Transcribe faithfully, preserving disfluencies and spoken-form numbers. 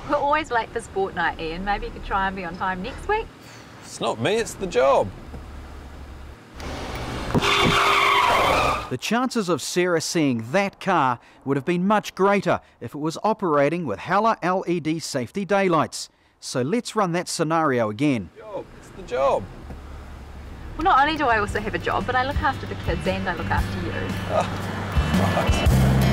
We're always late for sport night, Ian. Maybe you could try and be on time next week? It's not me, it's the job. The chances of Sarah seeing that car would have been much greater if it was operating with Hella L E D safety daylights. So let's run that scenario again. Job, it's the job. Well, not only do I also have a job, but I look after the kids and I look after you. Oh, right.